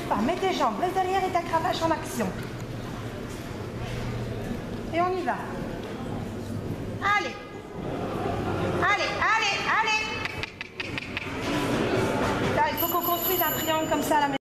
pas. Mets tes jambes, laisse derrière et ta cravache en action. Et on y va. Allez. Allez, allez, allez. Là, il faut qu'on construise un triangle comme ça à la maison.